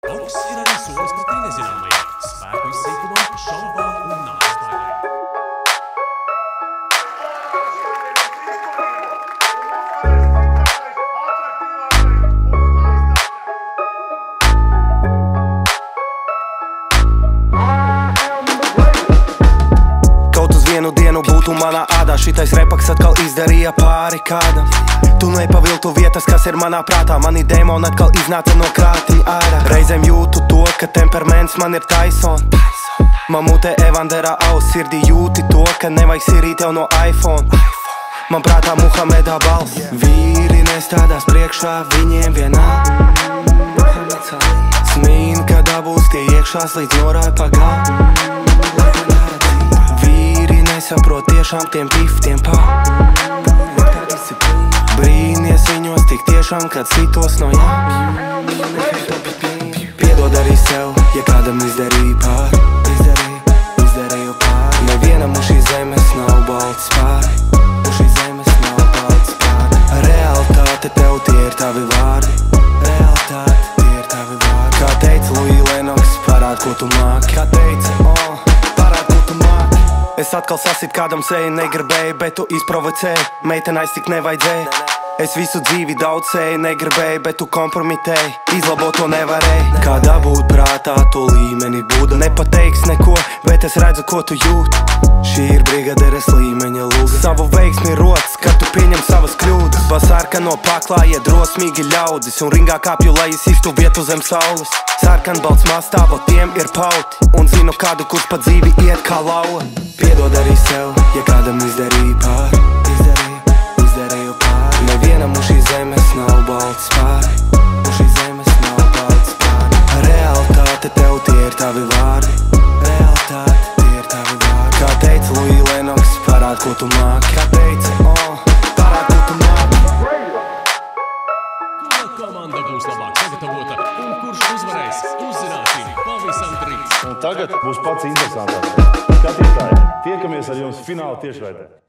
Augsts ir arī solis pretī nezināmajam, spēku izsīkumam, šaubām un nāves bailēm. Vienu dienu būtu manā ādā, šitais repaks atkal izdarīja pāri kādam. Tu nepaviltu vietas, kas ir manā prātā, mani dēmoni atkal iznāca no krātiņa ārā. Reizēm jūtu to, ka temperaments man ir Tyson. Mamute Evanderā auss, sirdī jūti to, ka nevajag sirīt tev no iPhone. Man prātā Muhameda balss. Vīri nestādās priekšā, viņiem vienā. Smīn, ka dabūs tie iekšās līdz norāja pagā. Nesaprot tiešām tiem piftiem brīnies viņos tik tiešām, kad citos no jā. Piedod arī sev, ja kādam izdarīju pāri. Izdarīju pāri. Nevienam uz šīs zemes nav balts pāri. Uz šīs zemes nav balts pāri. Realitāte tev tie ir tavi vārdi. Realitāte tie ir tavi vārdi. Kā teica Louis Lennox, parād, ko tu māki. Kā teica, parād, ko tu māki. Es atkal sasit kādam seju, negribēju, bet tu izprovocēji. Meitenais tik nevajadzēja. Es visu dzīvi daudz sēju, negribēju, bet tu kompromitēji. Izlabot to nevarēji. Kā dabūt prātā to līmeni būda. Nepateiks neko, bet es redzu, ko tu jūti. Šī ir brigaderes līmeņa lūga. Savu veiksmi rots, kad tu pieņem savas kļūdas. Pa sarkano paklāja drosmīgi ļaudis un ringā kāpju, lai es iztu vietu zem saules. Sarkanbalts mastāvo tiem ir pauti un zinu kādu, kurš pa dzīvi iet kā lauva. Piedod arī sev, ja kādam izdarīju pāri. Izdarīju pāri. Nevienam uz šīs zemes nav balts pāri. Uz šīs zemes nav balts pāri. Realitāte tev tie ir tavi vārdi. Realitāte tie ir tavi vārdi. Kā teica Louis Lennox, parād, ko tu māki. Kā teica, parād, ko tu māki. Kura komanda būs labāk sagatavota un kurš uzvarēs, uzzināsim pavisam drīz. Un tagad būs pats interesantākais. Skatītāji, tiekamies ar jums fināla tiešraidē.